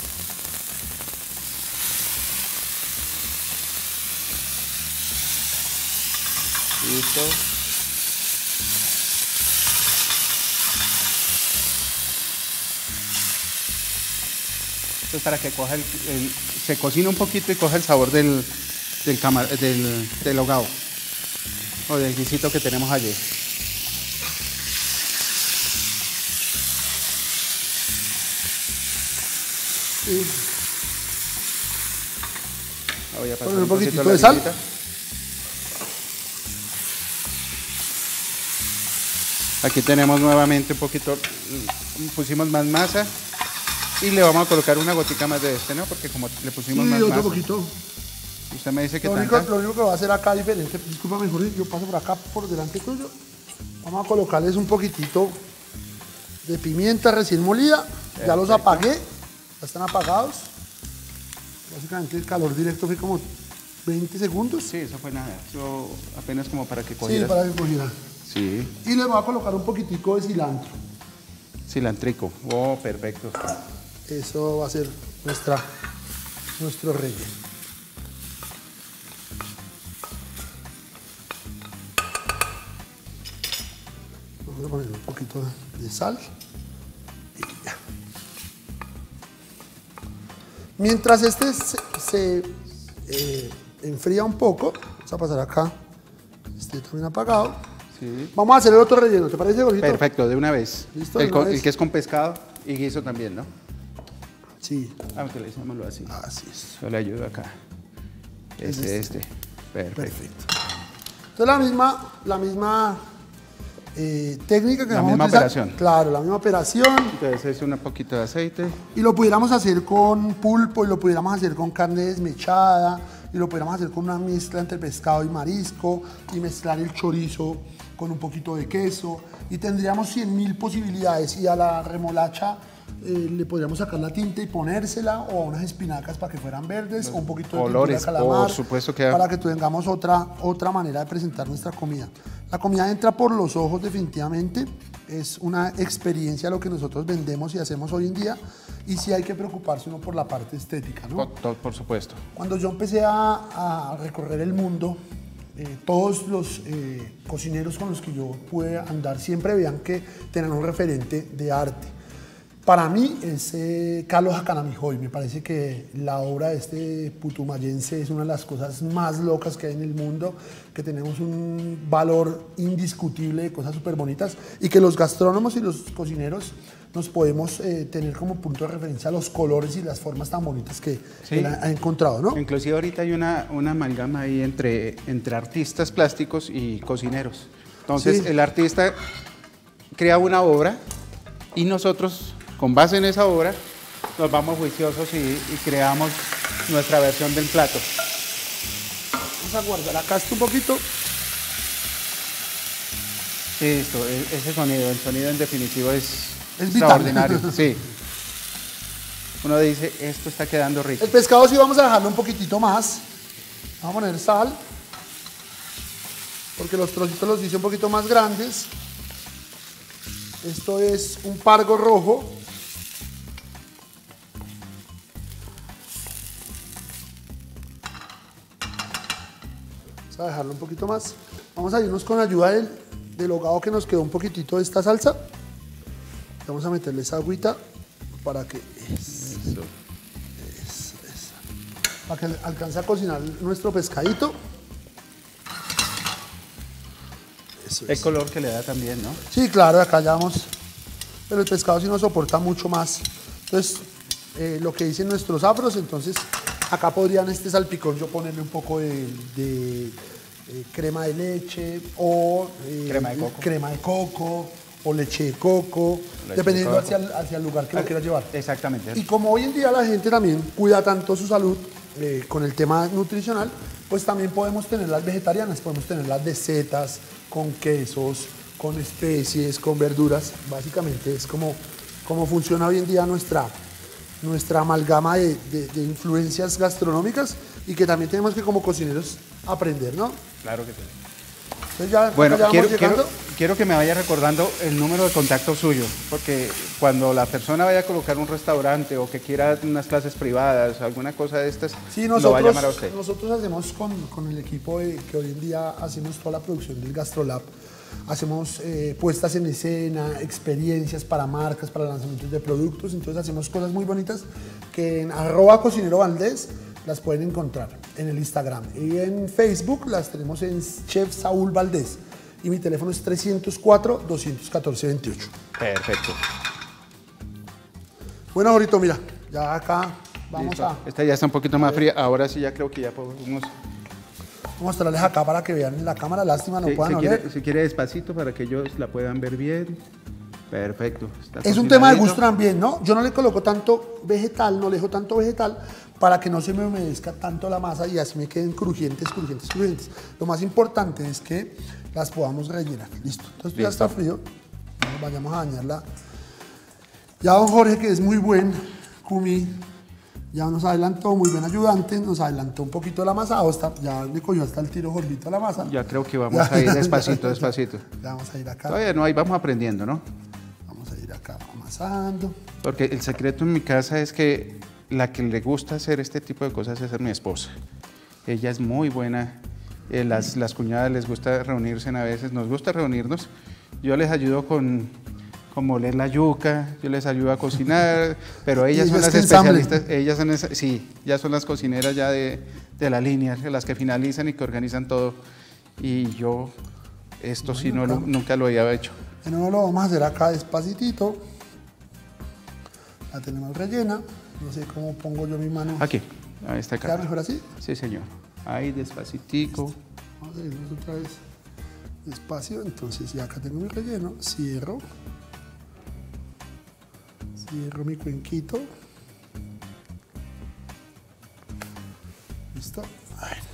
Listo. Esto es para que coja el, el- se cocine un poquito y coja el sabor del, del, camar- del, del hogao o del guisito que tenemos allí. Y Voy a pasar Poner un poquitito la de sal. limita. Aquí tenemos nuevamente un poquito, mm, pusimos más masa y le vamos a colocar una gotica más de este, ¿no? Porque como le pusimos sí, más otro masa, poquito. usted me dice que Lo único, tanta. lo único que va a hacer acá diferente, discúlpame Jorge, yo paso por acá por delante tuyo. Vamos a colocarles un poquitito de pimienta recién molida. Ya los Perfecto. apagué, ya están apagados. Básicamente el calor directo fue como veinte segundos. Sí, eso fue nada, eso apenas como para que Sí, cogiera. para que cogiera. Sí, Y les voy a colocar un poquitico de cilantro. cilantrico. Oh, perfecto. Eso va a ser nuestra, nuestro relleno. Vamos a poner un poquito de sal. Y ya. Mientras este se, se, eh, enfría un poco, Vamos a pasar acá. Este también apagado. Sí. Vamos a hacer el otro relleno, ¿te parece, Jorgito? Perfecto, de una vez. ¿Listo? El, ¿De una con- vez? el que es con pescado y guiso también, ¿no? Sí, Ah, utilicémoslo así. así es. Yo le ayudo acá. Este, este. Perfecto. Perfecto. Entonces la misma, la misma eh, técnica que La vamos misma a utilizar. operación. Claro, la misma operación. Entonces es un poquito de aceite. Y lo pudiéramos hacer con pulpo, y lo pudiéramos hacer con carne desmechada, y lo pudiéramos hacer con una mezcla entre pescado y marisco, y mezclar el chorizo con un poquito de queso, y tendríamos cien mil posibilidades. Y a la remolacha eh, le podríamos sacar la tinta y ponérsela, o a unas espinacas para que fueran verdes, o un poquito de colores, pintura de calamar, por supuesto que- para que tengamos otra, otra manera de presentar nuestra comida. La comida entra por los ojos definitivamente, es una experiencia lo que nosotros vendemos y hacemos hoy en día, y sí hay que preocuparse uno por la parte estética, ¿no? Por, to- por supuesto. Cuando yo empecé a, a recorrer el mundo, eh, todos los eh, cocineros con los que yo pude andar siempre veían que tenían un referente de arte. Para mí es eh, Carlos Jacanamijoy. Me parece que la obra de este putumayense es una de las cosas más locas que hay en el mundo, que tenemos un valor indiscutible de cosas súper bonitas, y que los gastrónomos y los cocineros nos podemos eh, tener como punto de referencia los colores y las formas tan bonitas que Sí. él ha, ha encontrado, ¿no? Inclusive ahorita hay una, una amalgama ahí entre, entre artistas plásticos y cocineros. Entonces Sí. el artista crea una obra y nosotros, con base en esa obra, nos vamos juiciosos y, y creamos nuestra versión del plato. Vamos a guardar acá esto un poquito. Listo, e- ese sonido, el sonido en definitivo es, Es vital. extraordinario. Sí. Uno dice, esto está quedando rico. El pescado sí vamos a dejarlo un poquitito más. Vamos a poner sal, porque los trocitos los hice un poquito más grandes. Esto es un pargo rojo. Vamos a dejarlo un poquito más. Vamos a irnos con ayuda del, del hogado que nos quedó un poquitito de esta salsa. Vamos a meterle esa agüita para que, eso, eso, eso. para que alcance a cocinar nuestro pescadito. Eso El es. color que le da también, ¿no? Sí, claro, acá ya vamos. Pero el pescado sí nos soporta mucho más. Entonces, eh, lo que dicen nuestros afros, entonces acá podrían este salpicón yo ponerle un poco de, de, eh, crema de leche o eh, Crema de coco. crema de coco o leche de coco, Leche dependiendo de coco. Hacia, el, hacia el lugar que lo quieras llevar. Exactamente. Y como hoy en día la gente también cuida tanto su salud eh, con el tema nutricional, pues también podemos tener las vegetarianas, podemos tener las de setas, con quesos, con especies, con verduras. Básicamente es como, como funciona hoy en día nuestra, nuestra amalgama de, de- de influencias gastronómicas, y que también tenemos que como cocineros aprender, ¿no? Claro que sí. Entonces ya, Bueno, ya vamos quiero, llegando. quiero, quiero que me vaya recordando el número de contacto suyo, porque cuando la persona vaya a colocar un restaurante o que quiera unas clases privadas, alguna cosa de estas, Sí, lo va a llamar a nosotros, usted. nosotros hacemos con, con el equipo de- que hoy en día hacemos toda la producción del GastroLab. Hacemos eh, puestas en escena, experiencias para marcas, para lanzamientos de productos. Entonces hacemos cosas muy bonitas que en arroba cocinero Valdés las pueden encontrar en el Instagram. Y en Facebook las tenemos en Chef Saúl Valdés. Y mi teléfono es trescientos cuatro, doscientos catorce, veintiocho. Perfecto. Bueno, ahorita mira, ya acá vamos Listo. a... Esta ya está un poquito más fría, ahora sí ya creo que ya podemos... Voy a mostrarles acá para que vean en la cámara. Lástima, no Si, puedan si oler. quiere, si quiere despacito para que ellos la puedan ver bien. Perfecto. Está Es un tema de cocinadito. gusto también, ¿no? Yo no le coloco tanto vegetal, no le dejo tanto vegetal para que no se me humedezca tanto la masa y así me queden crujientes, crujientes, crujientes. Lo más importante es que las podamos rellenar. Listo. Entonces ya Listo. está frío. Vamos, vayamos a dañarla. Ya don Jorge, que es muy buen cumi, ya nos adelantó, muy buen ayudante, nos adelantó un poquito el amasado. Está, ya le cogió hasta el tiro Jorgito a la masa. Ya creo que vamos Ya. a ir despacito, despacito. Ya vamos a ir acá. Todavía no, ahí vamos aprendiendo, ¿no? Vamos a ir acá amasando. Porque el secreto en mi casa es que la que le gusta hacer este tipo de cosas es mi esposa. Ella es muy buena. Eh, las, las cuñadas les gusta reunirse a veces, nos gusta reunirnos. Yo les ayudo con, como oler la yuca, yo les ayudo a cocinar, pero ellas Y son es las que ensamblen. especialistas, ellas son, esa- sí, ya son las cocineras ya de, de la línea, las que finalizan y que organizan todo. Y yo, esto sí no lo- nunca lo había hecho. De nuevo lo vamos a hacer acá despacitito. La tenemos rellena. No sé cómo pongo yo mi mano. Aquí, a esta ¿Queda cara. mejor así? Sí, señor. Ahí, despacitico. Vamos a irnos otra vez despacio. Entonces ya acá tengo mi relleno. Cierro. Cierro mi cuenquito. Listo. A ver.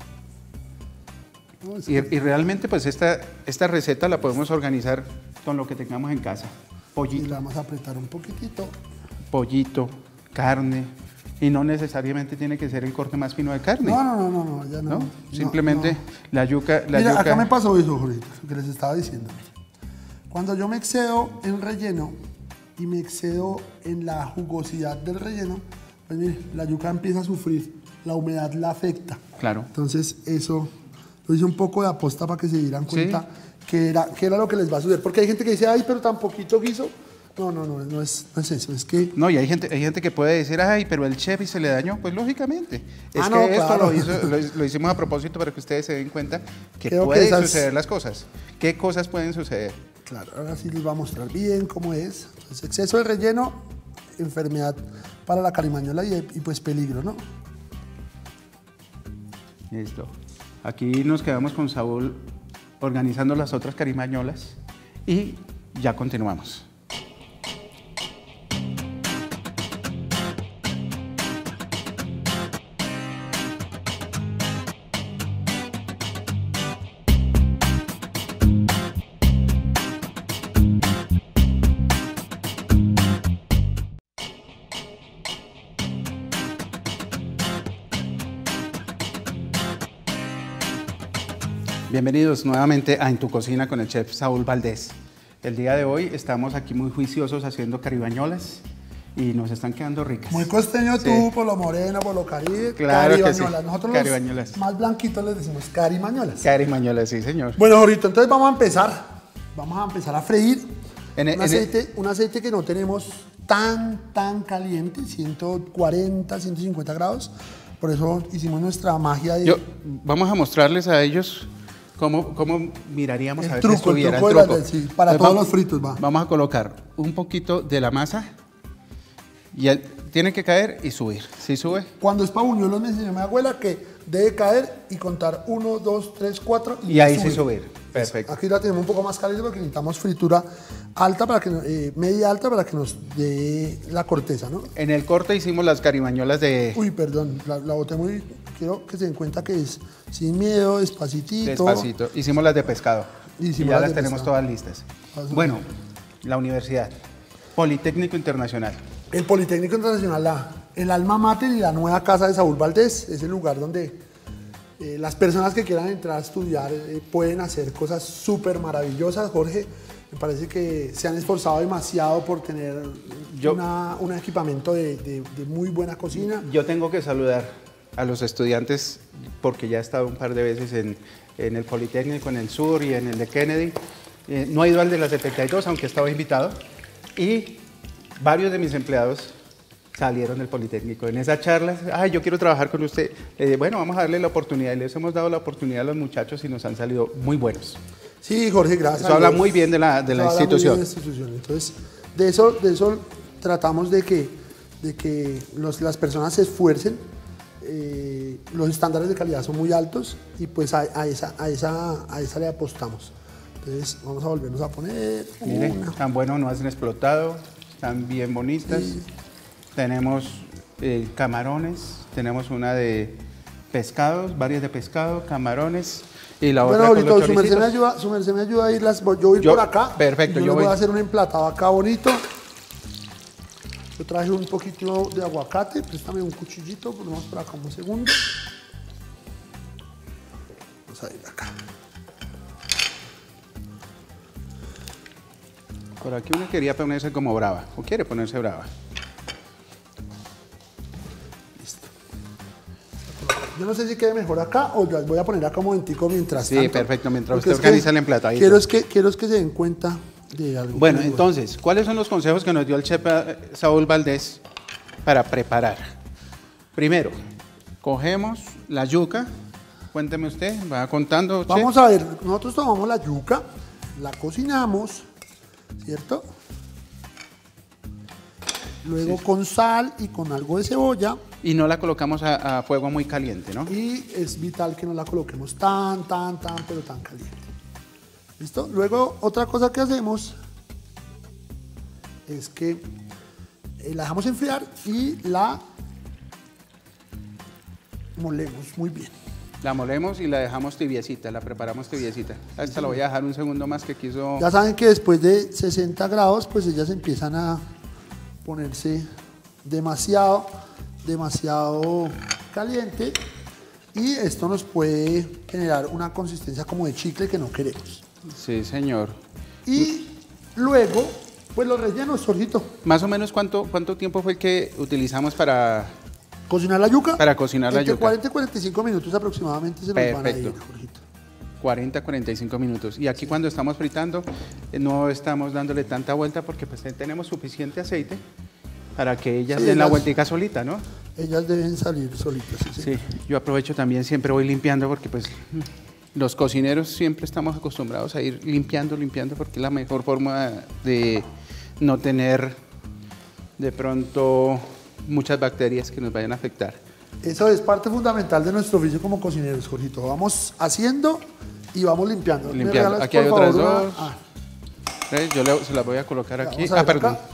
No, es Y, que- y realmente pues esta, esta receta la podemos organizar con lo que tengamos en casa. y Pollito, la vamos a apretar un poquitito. pollito, carne. Y no necesariamente tiene que ser el corte más fino de carne. No, no, no, no, no, ya no. ¿no? no, Simplemente no. la yuca. La Mira, yuca acá me pasó eso, Jorge, lo que les estaba diciendo. Cuando yo me excedo en relleno y me excedo en la jugosidad del relleno, pues mire, la yuca empieza a sufrir, la humedad la afecta. Claro. Entonces eso lo hice un poco de aposta para que se dieran Sí. cuenta que, era, que era lo que les va a suceder. Porque hay gente que dice, ay, pero tan poquito guiso. No, no, no, no es, no es eso, es que... No, y hay gente, hay gente que puede decir, ay, pero el chef y se le dañó. Pues lógicamente. Es Ah, que no, esto claro. lo, hizo- lo, lo hicimos a propósito para que ustedes se den cuenta que Creo que pueden esas- suceder las cosas. ¿Qué cosas pueden suceder? Claro, ahora sí les voy a mostrar bien cómo es. Entonces, exceso de relleno, enfermedad para la carimañola y, y pues peligro, ¿no? Listo. Aquí nos quedamos con Saúl organizando las otras carimañolas y ya continuamos. Bienvenidos nuevamente a En tu Cocina con el chef Saúl Valdés. El día de hoy estamos aquí muy juiciosos haciendo caribañolas y nos están quedando ricas. Muy costeño Sí. tú, por lo moreno, por lo caribe. Claro que caribañolas. sí, Nosotros caribañolas. los más blanquitos les decimos carimañolas. Caribañolas, sí, señor. Bueno, ahorita entonces vamos a empezar. Vamos a empezar a freír En e- un, en e- aceite, un aceite que no tenemos tan, tan caliente, ciento cuarenta, ciento cincuenta grados. Por eso hicimos nuestra magia de... Yo, vamos a mostrarles a ellos cómo, cómo miraríamos El a ver truco, si estuviera el truco de la- sí, para todos los fritos, va. Vamos a colocar un poquito de la masa y el- tiene que caer y subir. Si sube, Cuando es para buñuelos me enseñó mi abuela que debe caer y contar uno, dos, tres, cuatro y ahí sí subir. Perfecto. Aquí la tenemos un poco más caliente porque necesitamos fritura alta para que no- eh, media alta para que nos dé la corteza, ¿no? En el corte hicimos las caribañolas de Uy, perdón, la, la boté muy... Quiero que se den cuenta que es sin miedo, despacitito. despacito. Hicimos las de pescado. Y Hicimos ya las las de tenemos pescado. todas listas. Paso. Bueno, la universidad. Politécnico Internacional. El Politécnico Internacional, la, el alma mater y la nueva casa de Saúl Valdés, es el lugar donde eh, las personas que quieran entrar a estudiar eh, pueden hacer cosas súper maravillosas. Jorge, me parece que se han esforzado demasiado por tener Yo- una- un equipamiento de, de- de muy buena cocina. Yo tengo que saludar a los estudiantes porque ya he estado un par de veces en, en el Politécnico, en el Sur y en el de Kennedy. Eh, no he ido al de la setenta y dos, aunque estaba invitado. Y varios de mis empleados salieron del Politécnico. En esas charlas, ay, yo quiero trabajar con usted. Le dije, bueno, vamos a darle la oportunidad. Y les hemos dado la oportunidad a los muchachos y nos han salido muy buenos. Sí, Jorge, gracias. Eso a habla Dios. muy bien de la, de la Eso habla muy bien institución. de la institución. Entonces, de eso, de eso tratamos de que, de que los- las personas se esfuercen. Eh, los estándares de calidad son muy altos y pues a, a esa, a, esa, a esa le apostamos. Entonces, vamos a volvernos a poner Mire, una. tan buenos, no hacen explotado, están bien bonitas. Sí. Tenemos eh, camarones, tenemos una de pescados, varias de pescado, camarones y la Bueno, otra con ahorita los su merced, me choricitos. ayuda, su merced me ayuda a irlas. Yo voy Yo- por acá. perfecto, y yo, yo les voy voy. a hacer un emplatado acá bonito. Yo traje un poquito de aguacate. Préstame un cuchillito. Ponemos por acá un segundo. Vamos a ir acá. Por aquí uno quería ponerse como brava, o quiere ponerse brava. Listo. Yo no sé si quede mejor acá o las voy a poner acá un momentico mientras Sí, tanto. perfecto, mientras Porque usted es que organiza el emplatadito. Quiero es, que, quiero es que se den cuenta de algo. Bueno, entonces, ¿cuáles son los consejos que nos dio el chef Saúl Valdés para preparar? Primero, cogemos la yuca. Cuénteme usted, va contando, chef. Vamos a ver, nosotros tomamos la yuca, la cocinamos, ¿cierto? Luego sí. Con sal y con algo de cebolla. Y no la colocamos a, a fuego muy caliente, ¿no? Y es vital que no la coloquemos tan, tan, tan, pero tan caliente. ¿Listo? Luego, otra cosa que hacemos es que eh, la dejamos enfriar y la molemos muy bien. La molemos y la dejamos tibiecita, la preparamos tibiecita. A esta sí. La voy a dejar un segundo más que quiso... Ya saben que después de sesenta grados, pues ellas empiezan a ponerse demasiado, demasiado caliente y esto nos puede generar una consistencia como de chicle que no queremos. Sí, señor. Y luego, pues los rellenos, Jorgito. Más o menos, ¿cuánto, cuánto tiempo fue el que utilizamos para... ¿Cocinar la yuca? Para cocinar la Entre yuca. cuarenta y cuarenta y cinco minutos aproximadamente se nos Perfecto. van a ir, Jorgito. cuarenta a cuarenta y cinco minutos. Y aquí sí. Cuando estamos fritando, no estamos dándole tanta vuelta porque pues tenemos suficiente aceite para que ellas sí, den ellas, la vueltica solita, ¿no? Ellas deben salir solitas. Sí, sí, yo aprovecho también, siempre voy limpiando porque pues los cocineros siempre estamos acostumbrados a ir limpiando, limpiando porque es la mejor forma de no tener de pronto muchas bacterias que nos vayan a afectar. Eso es parte fundamental de nuestro oficio como cocineros, Jorgito. Vamos haciendo y vamos limpiando. Limpiando. Aquí hay otras dos. Ah. Yo le, se las voy a colocar aquí. A ah, perdón. Acá,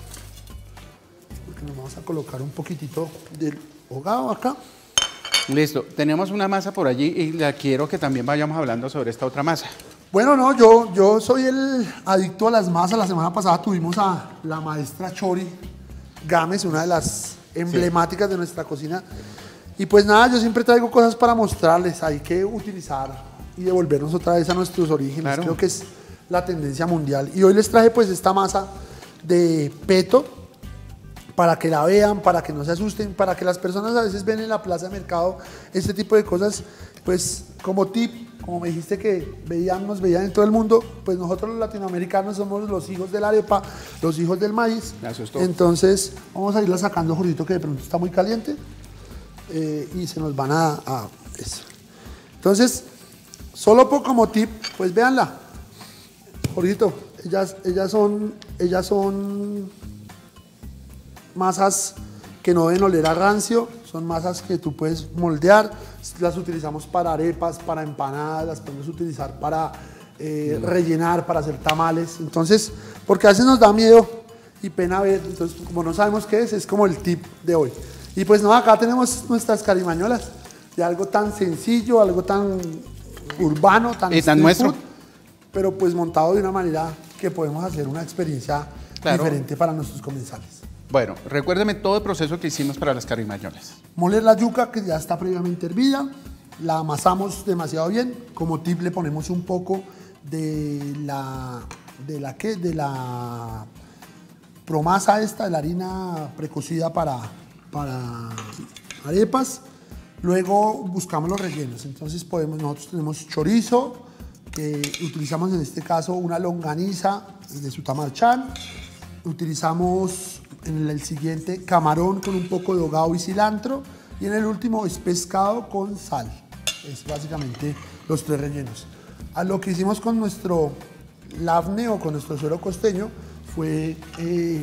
porque nos vamos a colocar un poquitito del hogado acá. Listo. Tenemos una masa por allí y la quiero que también vayamos hablando sobre esta otra masa. Bueno, no, yo, yo soy el adicto a las masas. La semana pasada tuvimos a la maestra Chori Gámez, una de las emblemáticas sí. de nuestra cocina. Y pues nada, yo siempre traigo cosas para mostrarles. Hay que utilizar y devolvernos otra vez a nuestros orígenes. Claro. Creo que es la tendencia mundial. Y hoy les traje pues esta masa de peto para que la vean, para que no se asusten, para que las personas a veces ven en la plaza de mercado este tipo de cosas, pues como tip, como me dijiste que veían, nos veían en todo el mundo, pues nosotros los latinoamericanos somos los hijos de la arepa, los hijos del maíz. Entonces vamos a irla sacando, Jorgito, que de pronto está muy caliente eh, y se nos van a, a eso. Entonces, solo por como tip, pues véanla, Jorgito, ellas, ellas son, ellas son masas que no deben oler a rancio, son masas que tú puedes moldear, las utilizamos para arepas, para empanadas, las podemos utilizar para eh, rellenar, para hacer tamales, entonces, porque a veces nos da miedo y pena ver, entonces como no sabemos qué es, es como el tip de hoy. Y pues no, acá tenemos nuestras carimañolas, de algo tan sencillo, algo tan urbano, tan, y tan nuestro, food, pero pues montado de una manera que podemos hacer una experiencia claro. diferente para nuestros comensales. Bueno, recuérdeme todo el proceso que hicimos para las carimañolas. Moler la yuca que ya está previamente hervida, la amasamos demasiado bien, como tip le ponemos un poco de la, de la, ¿qué? De la promasa esta, de la harina precocida para, para arepas, luego buscamos los rellenos, entonces podemos, nosotros tenemos chorizo, que utilizamos en este caso una longaniza de Sutamarchán, utilizamos en el siguiente camarón con un poco de hogao y cilantro y en el último es pescado con sal. Es básicamente los tres rellenos. A lo que hicimos con nuestro labne o con nuestro suero costeño fue eh,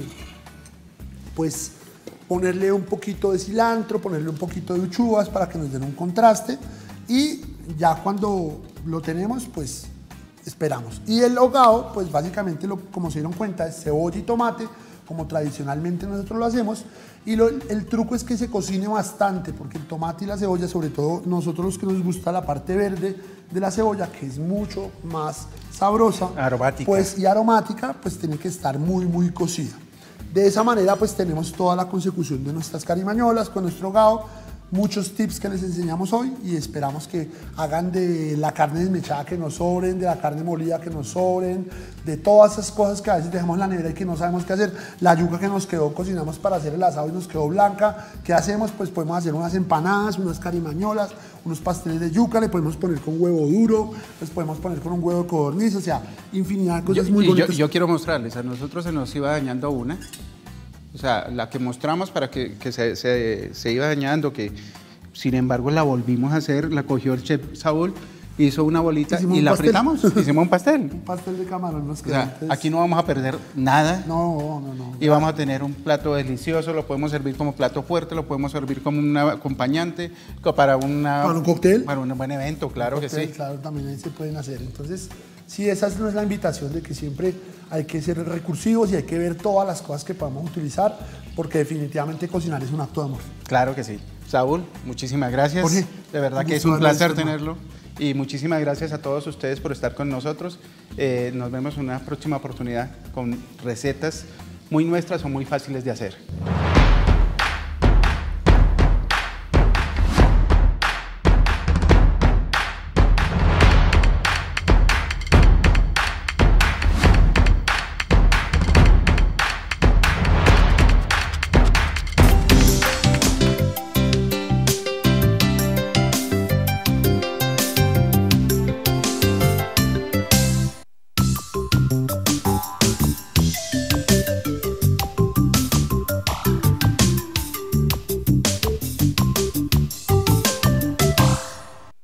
pues ponerle un poquito de cilantro, ponerle un poquito de uchuvas para que nos den un contraste y ya cuando lo tenemos pues esperamos. Y el hogao pues básicamente lo, como se dieron cuenta es cebolla y tomate como tradicionalmente nosotros lo hacemos y lo, el truco es que se cocine bastante porque el tomate y la cebolla, sobre todo nosotros los que nos gusta la parte verde de la cebolla que es mucho más sabrosa aromática. Pues, y aromática pues tiene que estar muy muy cocida. De esa manera pues tenemos toda la consecución de nuestras carimañolas con nuestro hogao muchos tips que les enseñamos hoy y esperamos que hagan de la carne desmechada que nos sobren, de la carne molida que nos sobren, de todas esas cosas que a veces dejamos en la nevera y que no sabemos qué hacer. La yuca que nos quedó, cocinamos para hacer el asado y nos quedó blanca. ¿Qué hacemos? Pues podemos hacer unas empanadas, unas carimañolas, unos pasteles de yuca, le podemos poner con huevo duro, les podemos poner con un huevo de codorniz, o sea, infinidad de cosas yo, muy y bonitas. Yo, yo quiero mostrarles, a nosotros se nos iba dañando una. O sea, la que mostramos para que, que se, se, se iba dañando, que sin embargo la volvimos a hacer, la cogió el chef Saúl, hizo una bolita Hicimos y un la pastel. fritamos, hicimos un pastel. Un pastel de camarón nos O quedó. sea, Entonces, aquí no vamos a perder nada No, no, no. y vamos a tener un plato delicioso, lo podemos servir como plato fuerte, lo podemos servir como un acompañante, co- para, una, ¿Para un cóctel? Para un buen evento, claro que Cóctel, sí. Claro, también ahí se pueden hacer. Entonces, sí, esa no es la invitación de que siempre hay que ser recursivos y hay que ver todas las cosas que podamos utilizar, porque definitivamente cocinar es un acto de amor. Claro que sí. Saúl, muchísimas gracias. Jorge, de verdad un que es gusto un placer hablar, tenerlo. Y muchísimas gracias a todos ustedes por estar con nosotros. Eh, nos vemos en una próxima oportunidad con recetas muy nuestras o muy fáciles de hacer.